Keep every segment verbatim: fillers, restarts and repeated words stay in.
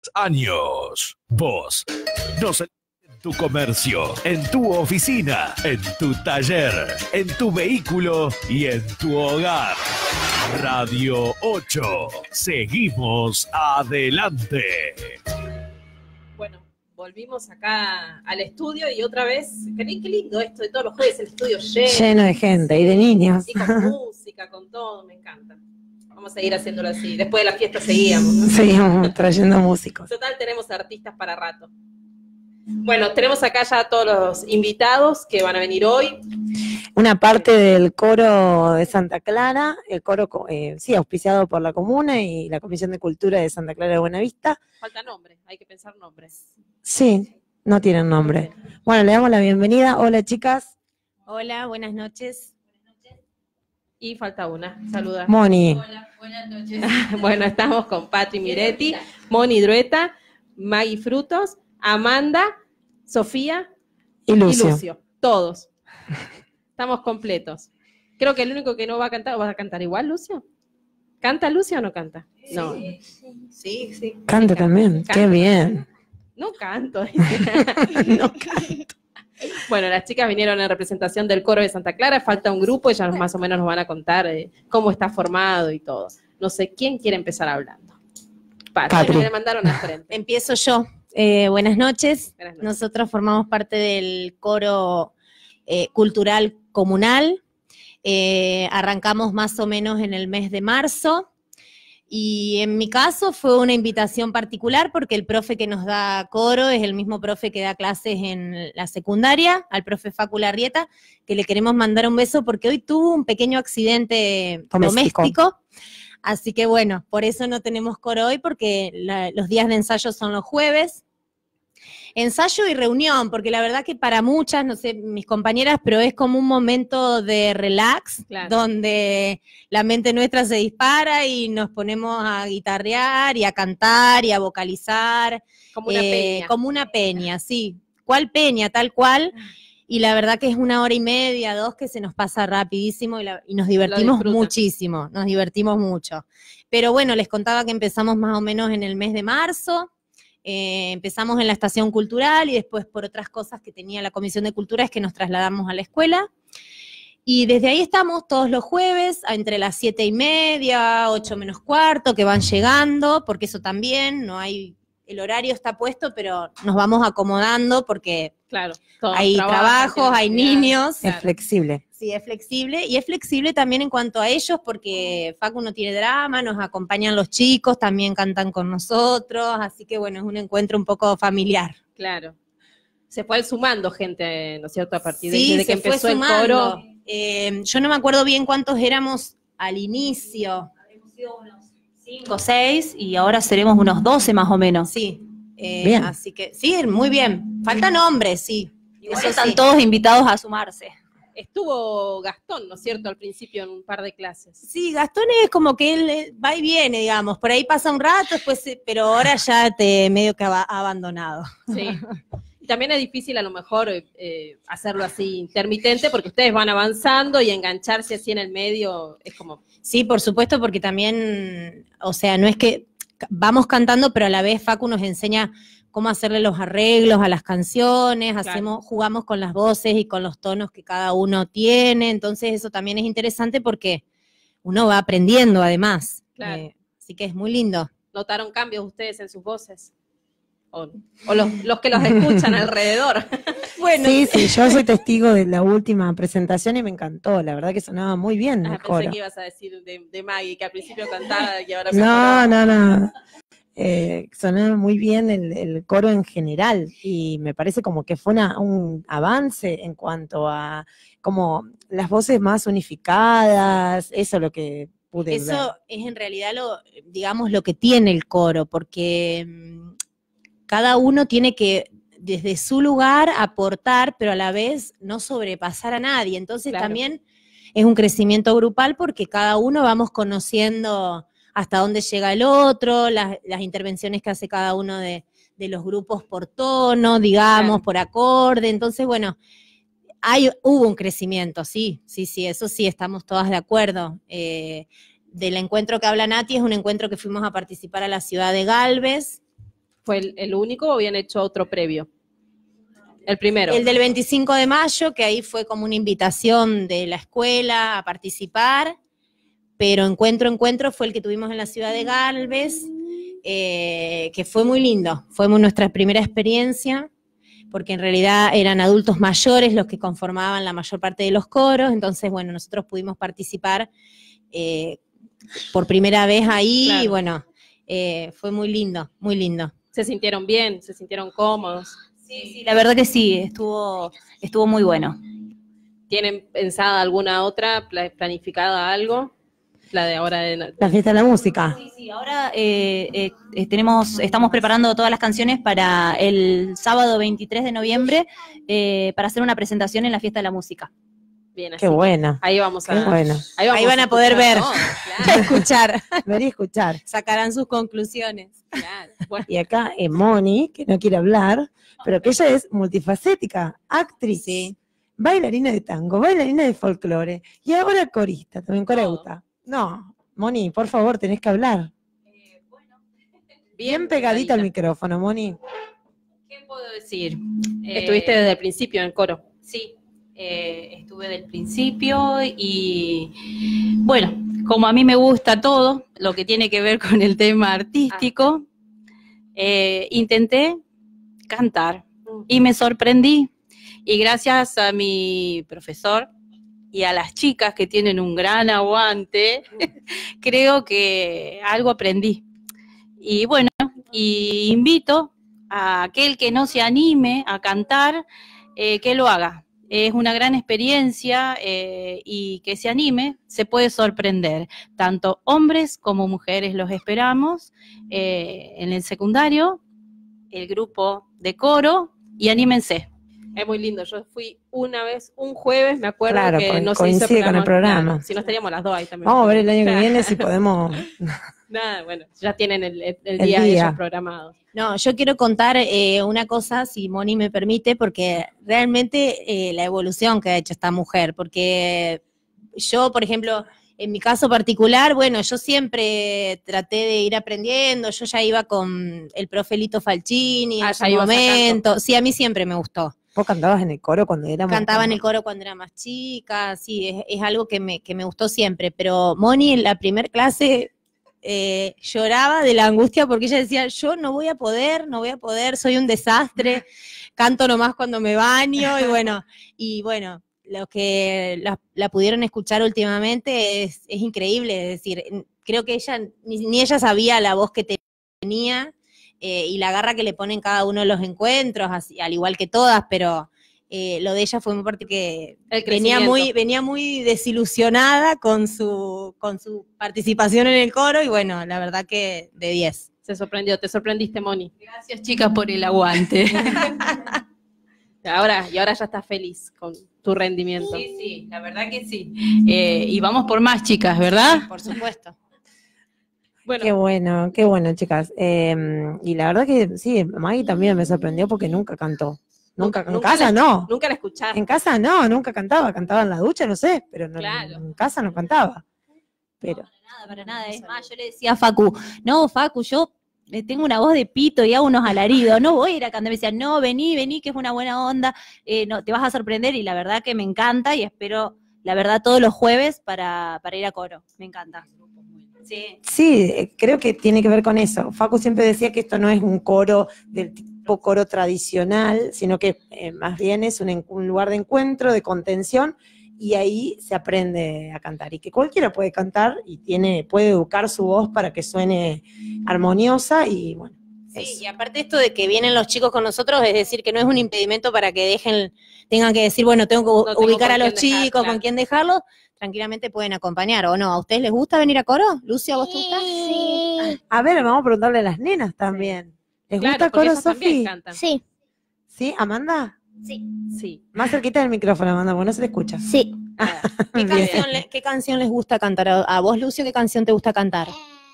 años. Vos nos en tu comercio, en tu oficina, en tu taller, en tu vehículo y en tu hogar. Radio ocho. Seguimos adelante. Bueno, volvimos acá al estudio y otra vez, qué, qué lindo esto de todos los jueves, el estudio lleno. Lleno de gente y de niños. Y con música, con todo, me encanta. Vamos a seguir haciéndolo así. Después de la fiesta seguíamos, ¿no? Seguimos trayendo músicos. Total, tenemos artistas para rato. Bueno, tenemos acá ya a todos los invitados que van a venir hoy. Una parte del coro de Santa Clara, el coro, eh, sí, auspiciado por la comuna y la Comisión de Cultura de Santa Clara de Buenavista. Falta nombre, hay que pensar nombres. Sí, no tienen nombre. Bueno, le damos la bienvenida. Hola, chicas. Hola, buenas noches. Y falta una, saluda. Moni. Hola, buenas noches. Bueno, estamos con Patri Miretti, Moni Drueta, Maggie Frutos, Amanda, Sofía y Lucio. y Lucio. Todos. Estamos completos. Creo que el único que no va a cantar, ¿vas a cantar igual, Lucio? ¿Canta Lucio o no canta? No. Sí, sí, sí. Canta sí, también, canta. qué bien. No canto. No canto. Bueno, las chicas vinieron en representación del coro de Santa Clara, falta un grupo, ellas más o menos nos van a contar eh, cómo está formado y todo. No sé, ¿quién quiere empezar hablando? Patri, Patri. me mandaron al frente. Empiezo yo. Eh, buenas noches. Buenas noches. Nosotros formamos parte del coro eh, cultural comunal. Eh, arrancamos más o menos en el mes de marzo. Y en mi caso fue una invitación particular porque el profe que nos da coro es el mismo profe que da clases en la secundaria, al profe Facu Larrieta, que le queremos mandar un beso porque hoy tuvo un pequeño accidente Doméstico. doméstico. Así que bueno, por eso no tenemos coro hoy porque la, los días de ensayo son los jueves. Ensayo y reunión, porque la verdad que para muchas, no sé, mis compañeras, pero es como un momento de relax, Claro. donde la mente nuestra se dispara y nos ponemos a guitarrear y a cantar y a vocalizar. Como una eh, peña. Como una peña, sí. ¿Cuál peña? Tal cual. Y la verdad que es una hora y media, dos, que se nos pasa rapidísimo y, la, y nos divertimos disfrutan. muchísimo, nos divertimos mucho. Pero bueno, les contaba que empezamos más o menos en el mes de marzo. Eh, empezamos en la estación cultural y después por otras cosas que tenía la Comisión de Cultura es que nos trasladamos a la escuela. Y desde ahí estamos todos los jueves, a entre las siete y media, ocho menos cuarto, que van llegando, porque eso también, no hay, el horario está puesto, pero nos vamos acomodando porque Claro. todos hay trabajan, trabajos, tienen hay actividades. niños. Es flexible. Sí, es flexible, y es flexible también en cuanto a ellos, porque Facu no tiene drama, nos acompañan los chicos, también cantan con nosotros, así que bueno, es un encuentro un poco familiar. Claro. Se fue sumando gente, ¿no es cierto? A partir de, Sí, desde que se fue empezó el sumando. coro. Eh, yo no me acuerdo bien cuántos éramos al inicio. Habremos sido unos cinco o seis y ahora seremos unos doce más o menos. Sí, eh, Bien. así que sí, muy bien. Faltan hombres, sí. Igual Eso están sí. todos invitados a sumarse. Estuvo Gastón, ¿no es cierto? Al principio en un par de clases. Sí, Gastón es como que él eh, va y viene, digamos, por ahí pasa un rato, después, eh, pero ahora ya te medio que ha ha abandonado. Sí. Y también es difícil a lo mejor eh, hacerlo así intermitente porque ustedes van avanzando y engancharse así en el medio es como... Sí, por supuesto, porque también, o sea, no es que vamos cantando, pero a la vez Facu nos enseña cómo hacerle los arreglos a las canciones, Claro. hacemos, jugamos con las voces y con los tonos que cada uno tiene, entonces eso también es interesante porque uno va aprendiendo además. Claro. Eh, así que es muy lindo. ¿Notaron cambios ustedes en sus voces? O, o los, los que los escuchan alrededor. Bueno, Sí, sí, yo soy testigo de la última presentación y me encantó, la verdad que sonaba muy bien Ah, el pensé coro. que ibas a decir de, de Maggie, que al principio cantaba y ahora... No, no, no. Eh, sonaba muy bien el, el coro en general y me parece como que fue una- un avance en cuanto a como las voces más unificadas, eso es lo que pude ver. eso es en realidad lo, digamos, lo que tiene el coro, porque mm, cada uno tiene que desde su lugar aportar, pero a la vez no sobrepasar a nadie. Entonces Claro. también es un crecimiento grupal porque cada uno vamos conociendo hasta dónde llega el otro, las, las intervenciones que hace cada uno de, de los grupos por tono, digamos, Claro. por acorde. Entonces, bueno, hay, hubo un crecimiento, sí, sí, sí, eso sí, estamos todas de acuerdo. Eh, del encuentro que habla Nati, es un encuentro que fuimos a participar a la ciudad de Galvez, ¿Fue el, el único o habían hecho otro previo? El primero. El del veinticinco de mayo, que ahí fue como una invitación de la escuela a participar, pero Encuentro, Encuentro fue el que tuvimos en la ciudad de Galvez, eh, que fue muy lindo, fue nuestra primera experiencia, porque en realidad eran adultos mayores los que conformaban la mayor parte de los coros, entonces, bueno, nosotros pudimos participar eh, por primera vez ahí, Claro. y bueno, eh, fue muy lindo, muy lindo. ¿Se sintieron bien? ¿Se sintieron cómodos? Sí, sí, la verdad que sí, estuvo, estuvo muy bueno. ¿Tienen pensada alguna otra, pla- planificada algo? La de ahora de... La fiesta de la música. Sí, sí, ahora eh, eh, eh, tenemos, estamos preparando todas las canciones para el sábado veintitrés de noviembre eh, para hacer una presentación en la Fiesta de la Música. Bien, así Qué que buena. ahí vamos Qué a... bueno. Ahí, vamos Ahí van a poder escuchar ver. todo, A claro, escuchar, Ver y escuchar. sacarán sus conclusiones. claro. Bueno, Y acá eh, Moni, que no quiere hablar, pero que ella es multifacética, actriz, Sí. bailarina de tango, bailarina de folclore, y ahora corista, también Todo. coreuta. No, Moni, por favor, tenés que hablar. Bien pegadita al micrófono, Moni. ¿Qué puedo decir? Estuviste Eh, desde el principio en el coro. Sí, eh, estuve del principio y bueno, como a mí me gusta todo lo que tiene que ver con el tema artístico, eh, intenté cantar y me sorprendí. Y gracias a mi profesor y a las chicas que tienen un gran aguante, creo que algo aprendí. Y bueno, y invito a aquel que no se anime a cantar, eh, que lo haga. Es una gran experiencia eh, y que se anime, se puede sorprender. Tanto hombres como mujeres los esperamos eh, en el secundario, el grupo de coro, y anímense. Es muy lindo. Yo fui una vez, un jueves, me acuerdo Claro, que co- no se coincide hizo con el programa. Claro, si no estaríamos las dos ahí también. Vamos a ver el año que viene si podemos. Nada, bueno, ya tienen el, el- el El día, de día. ellos programado. No, yo quiero contar eh, una cosa, si Moni me permite, porque realmente eh, la evolución que ha hecho esta mujer, porque yo, por ejemplo, en mi caso particular, bueno, yo siempre traté de ir aprendiendo, yo ya iba con el profe Lito Falcini Ah, en ya su ibas momento, sí, a mí siempre me gustó. Vos cantabas en el coro cuando éramos. Cantaba en el coro cuando era más chica, sí, es, es algo que me, que me gustó siempre, pero Moni en la primer clase eh, lloraba de la angustia porque ella decía, yo no voy a poder, no voy a poder, soy un desastre, canto nomás cuando me baño, y bueno, y bueno, los que la, la pudieron escuchar últimamente es, es increíble, es decir, creo que ella, ni, ni ella sabía la voz que tenía, Eh, y la garra que le ponen cada uno de los encuentros, así, al igual que todas, pero eh, lo de ella fue muy parte que El venía crecimiento. muy, venía muy desilusionada con su, con su participación en el coro, y bueno, la verdad que de diez. Se sorprendió, te sorprendiste, Moni. Gracias, chicas, por el aguante. Ahora, y ahora ya estás feliz con tu rendimiento. Sí, sí, la verdad que sí. Eh, y vamos por más, chicas, ¿verdad? Por supuesto. Bueno, Qué bueno, qué bueno, chicas. Eh, y la verdad que sí, Maggie también me sorprendió porque nunca cantó. Nunca, en nunca casa la- no. nunca la escuchaste. En casa no, nunca cantaba. Cantaba en la ducha, no sé, pero no, Claro. en casa no cantaba. Pero Nada, para nada. Es más, yo le decía a Facu, no, Facu, yo eh, tengo una voz de pito y hago unos alaridos, no voy a ir a cantar. Me decía, no, vení, vení, que es una buena onda, eh, no, te vas a sorprender, y la verdad que me encanta, y espero, la verdad, todos los jueves para, para ir a coro. Me encanta. Sí. sí, eh, creo que tiene que ver con eso. Facu siempre decía que esto no es un coro del tipo coro tradicional, sino que eh, más bien es un, en- un lugar de encuentro, de contención, y ahí se aprende a cantar. Y que cualquiera puede cantar y tiene, puede educar su voz para que suene armoniosa y bueno. Sí, eso. y aparte esto de que vienen los chicos con nosotros, es decir, que no es un impedimento para que dejen, tengan que decir, bueno, tengo que No tengo ubicar con a los quién dejar, chicos, claro. con quién dejarlos, tranquilamente pueden acompañar, ¿o no? ¿A ustedes les gusta venir a coro? Lucia, ¿vos te gusta? Sí. A ver, vamos a preguntarle a las nenas también. ¿Les Claro, gusta porque coro, ellas también Sofi? cantan. Sí. ¿Sí, Amanda? Sí. Más cerquita del micrófono, Amanda, porque no se le escucha. Sí. Ah, ¿Qué Bien. canción, le- ¿Qué canción les gusta cantar? ¿A a vos, Lucio, qué canción te gusta cantar?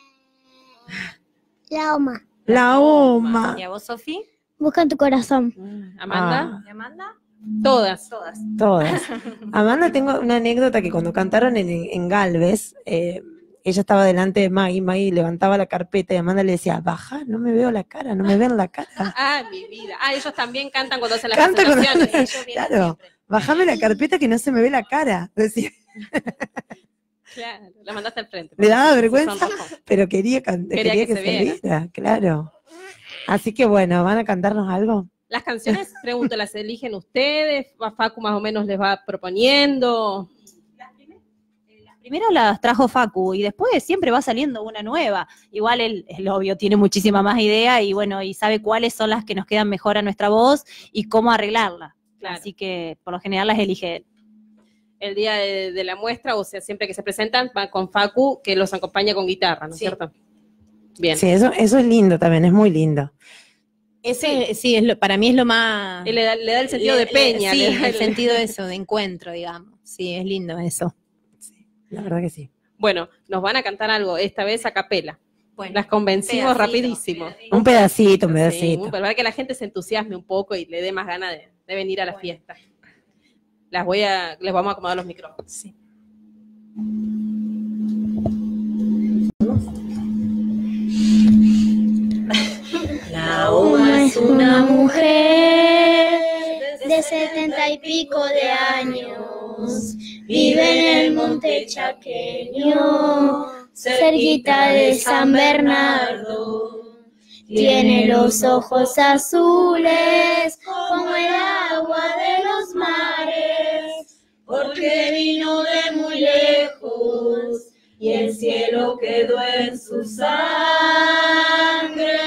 La Oma. La Oma. ¿Y a vos, Sofi? Busca en tu corazón. Amanda, Ah, ¿Y Amanda? todas. Todas. todas. Amanda, tengo una anécdota que cuando cantaron en, en Galvez, eh, ella estaba delante de Maggie, Maggie levantaba la carpeta y Amanda le decía, baja, no me veo la cara, no me ven la cara. Ah, mi vida. Ah, ellos también cantan cuando hacen las Canta con- presentaciones. Ellos vienen Claro, siempre. bajame la carpeta que no se me ve la cara, decía, Claro, la mandaste al frente. Le daba Se vergüenza. sonrojó. pero quería, can- Quería quería que que, se se, viera. viera, claro. Así que bueno, ¿van a cantarnos algo? Las canciones, pregunto, ¿las eligen ustedes? Facu más o menos les va proponiendo. Primero las trajo Facu y después siempre va saliendo una nueva. Igual él, es obvio, tiene muchísima más idea y bueno, y sabe cuáles son las que nos quedan mejor a nuestra voz y cómo arreglarla. Claro. Así que por lo general las elige él. El día de, de la muestra, o sea, siempre que se presentan, van con Facu, que los acompaña con guitarra, ¿no es Sí. cierto? Bien. Sí, eso, eso es lindo también, es muy lindo. Ese, sí, es lo, para mí es lo más... Y le da, le da el sentido de le- peña. Sí, le da el sentido de eso, de encuentro, digamos. Sí, es lindo eso. La verdad que sí. Bueno, nos van a cantar algo, esta vez a capela. Bueno, Las convencimos pedacito. rapidísimo. Un pedacito, un Sí, pedacito. para que la gente se entusiasme un poco y le dé más ganas de, de venir a la fiesta. Las voy a, les vamos a acomodar los micrófonos. Sí. La Oma es una mujer de setenta y pico de años. Vive en el monte chaqueño, cerquita de San Bernardo. Tiene los ojos azules como el agua de los mares, porque vino de muy lejos y el cielo quedó en su sangre.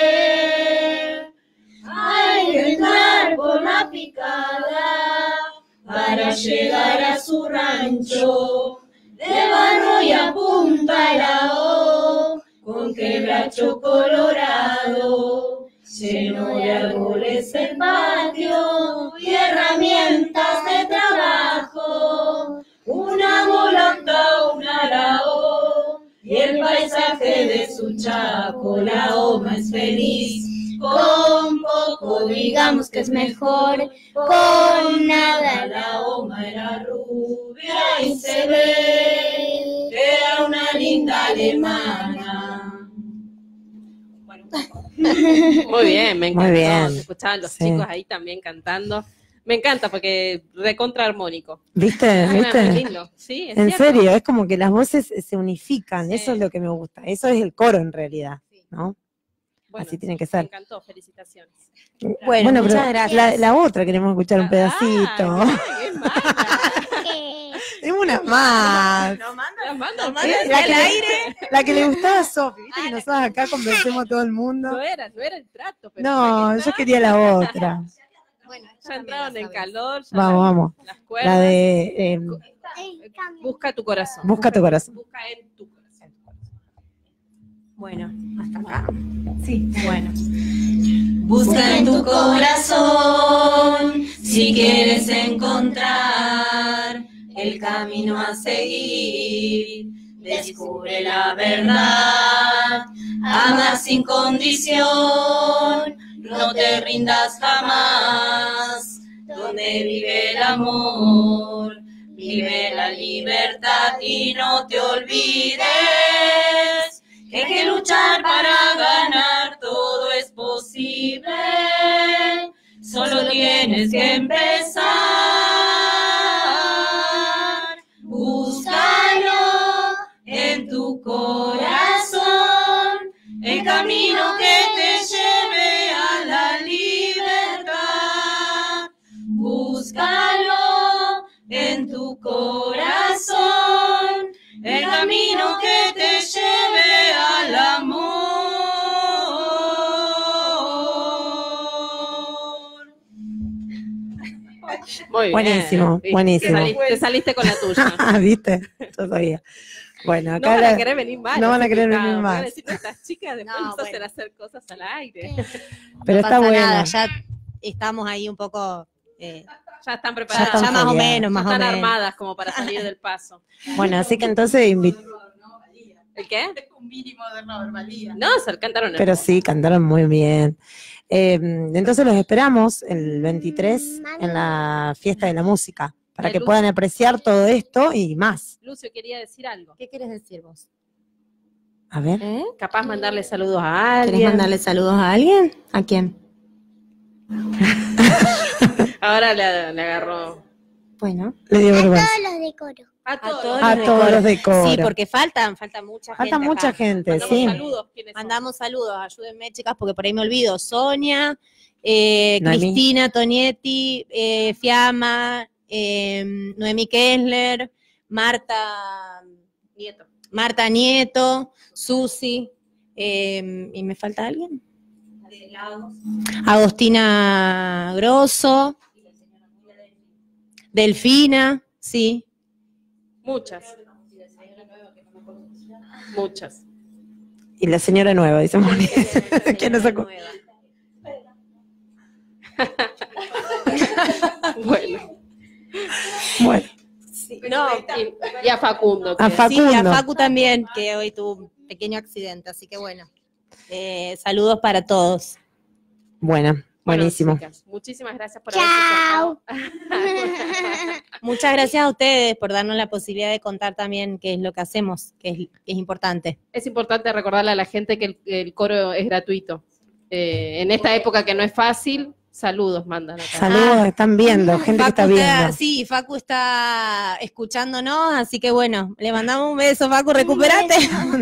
Hay que entrar por la picada para llegar a su rancho, de barro y a punta la O, con quebracho colorado, lleno de árboles el patio y herramientas de trabajo, una volanta, un arao y el paisaje de su chaco. La Oma es feliz, con poco digamos que es mejor, con nada. La Oma era rubia y se ve que era una linda alemana. Muy bien, me encantó. Muy bien. Se escuchaban los Sí. chicos ahí también cantando. Me encanta porque recontra armónico. ¿Viste? Ah, muy ¿Viste? lindo. Sí, es En cierto. serio, es como que las voces se unifican, Sí. eso es lo que me gusta. Eso es el coro en realidad, ¿no? Bueno, Así tiene que Me ser. encantó, felicitaciones. Bueno, pero muchas gracias. La, la otra queremos escuchar un pedacito. Ay, qué mala. Tenemos una más. Las mando, Eh, La que, le, la que le gustaba a Sofi, viste que nosotros acá convencemos a todo el mundo. No era, no era el trato. Pero No, ya yo que quería la otra. Bueno, ya entraron en calor. Ya Vamos, vamos. Las cuerdas. La de eh, Busca tu corazón. Busca tu corazón. Busca en tu corazón. Bueno, hasta acá. Sí, bueno. Busca en tu corazón si quieres encontrar el camino a seguir. Descubre la verdad, ama sin condición, no te rindas jamás. Donde vive el amor, vive la libertad y no te olvides que hay que luchar para ganar, todo es posible, solo tienes que empezar. Búscalo en tu corazón, el camino que te lleve a la libertad. Búscalo en tu corazón, el camino que te lleve al amor. Muy bien. Buenísimo, Viste, buenísimo. Te saliste, te saliste con la tuya. Ah, ¿viste? Yo sabía. Bueno, No acá van la- a querer venir más. no van a los querer invitados. venir Van a más. decir, estas chicas después No, nos hacen bueno. hacer cosas al aire. pero no está pasa bueno. nada, ya estamos ahí un poco... eh, Ya están ya, preparadas. están ya más o fogueadas. menos, Ya más o están menos. armadas como para salir del paso. Bueno, así que entonces invi- ¿El qué? Un mínimo de no verbalía. No, se cantaron el pero sí, cantaron muy bien. Eh, entonces los esperamos el veintitrés en la fiesta de la música, para De que luz. puedan apreciar todo esto y más. Lucio quería decir algo. ¿Qué quieres decir vos? A ver. ¿Eh? Capaz mandarle saludos a ¿Querés alguien. mandarle saludos a alguien? ¿A quién? Ahora le, le agarró. Bueno. Le dio vergüenza. Todos los de coro. A todos. todos A los de todos coro. los de coro. Sí, porque faltan, falta mucha gente. Falta mucha acá. gente, Mandamos sí. saludos. ¿Quiénes son? Mandamos saludos, ayúdenme, chicas, porque por ahí me olvido. Sonia, eh, Noemí. Cristina Tonietti, eh, Fiamma, eh, Noemí Kessler, Marta Nieto. Marta Nieto, Susi, eh, ¿y me falta alguien? Agostina Grosso, Delfina, sí. Muchas. Muchas. Y la señora nueva, dice Moni. ¿Quién nos sacó? Bueno. Bueno, No, y, y a Facundo. que- A Facundo. Sí, a Facu también, que hoy tuvo un pequeño accidente, así que bueno. Eh, saludos para todos. buena, Bueno, buenísimo. chicas, muchísimas gracias por Chao. haberse acercado. Muchas gracias a ustedes por darnos la posibilidad de contar también qué es lo que hacemos, que es, que es importante. Es importante recordarle a la gente que el, el coro es gratuito. Eh, en esta época que no es fácil, saludos mandan acá. Saludos, están viendo, gente que está Facu está- viendo. sí, Facu está escuchándonos, así que bueno, le mandamos un beso, Facu, recupérate.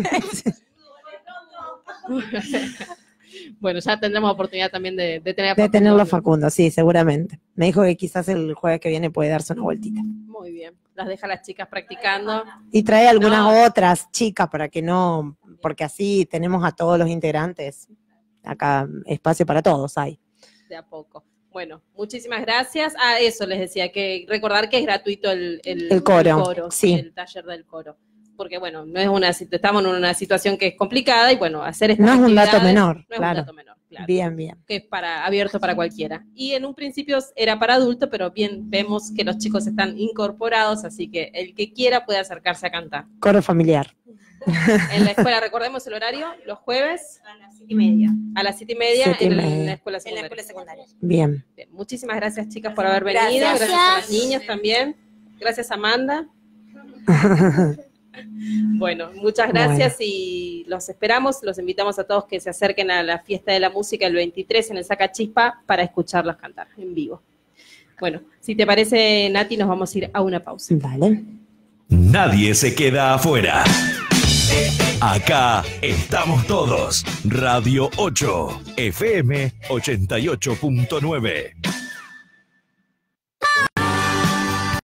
Bueno, ya tendremos oportunidad también de, de tener a De Facundo. tenerlo Facundo, sí, seguramente. Me dijo que quizás el jueves que viene puede darse una vueltita. Muy bien. Las deja a las chicas practicando. Y trae algunas No. otras chicas para que no, porque así tenemos a todos los integrantes. Acá espacio para todos hay. De a poco. Bueno, muchísimas gracias. Ah, eso les decía, que recordar que es gratuito el, el, El coro, sí. el taller del coro. Porque, bueno, no es una sit- estamos en una situación que es complicada y, bueno, hacer estas No es un dato actividades menor, no es claro. un dato menor, claro. Bien, bien. Que es para, abierto para cualquiera. Y en un principio era para adultos, pero bien vemos que los chicos están incorporados, así que el que quiera puede acercarse a cantar. Coro familiar. En la escuela, recordemos el horario, los jueves A las siete y media. a las siete y media, Siete y en, media. la escuela En la secundaria. escuela secundaria. Bien. Bien, muchísimas gracias, chicas, por haber venido. Gracias. Gracias, a las niñas también. Gracias, Amanda. Bueno, muchas gracias y los esperamos. Los invitamos a todos que se acerquen a la fiesta de la música el veintitrés en el Sacachispa para escucharlos cantar en vivo. Bueno, si te parece, Nati, nos vamos a ir a una pausa. Vale. Nadie se queda afuera. Acá estamos todos. Radio ocho, F M ochenta y ocho punto nueve.